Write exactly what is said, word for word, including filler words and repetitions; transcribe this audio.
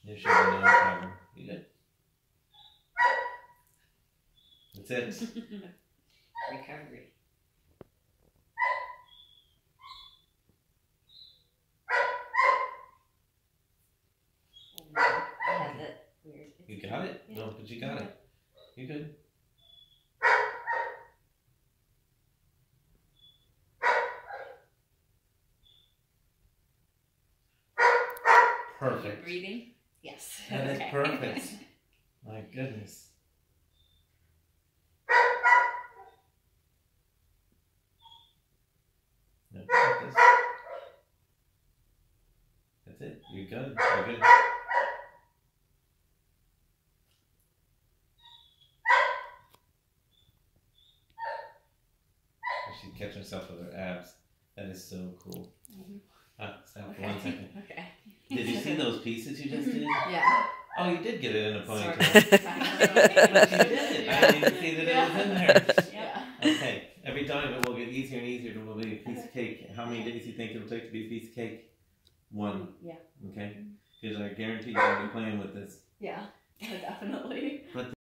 There should be no problem. You good? That's it. Recovery. I had that weird. You got it? Yeah. No, but you got it. You good? Perfect. Breathing? Yes. That is Okay. perfect. My goodness. No, like this. That's it. You're good. You're good. She'd catch herself with her abs. That is so cool. Mm-hmm. Ah, stop for Okay. one second. Okay. Did you see those pieces you just did? Yeah. Oh, you did get it in a Sort ponytail. of. But you did. I didn't even see that it was in there. Yeah. Okay. Every time it will get easier and easier to be a piece of cake. How many days do you think it'll take to be a piece of cake? One. Yeah. Okay? Because I guarantee you're going to be playing with this. Yeah. Definitely. But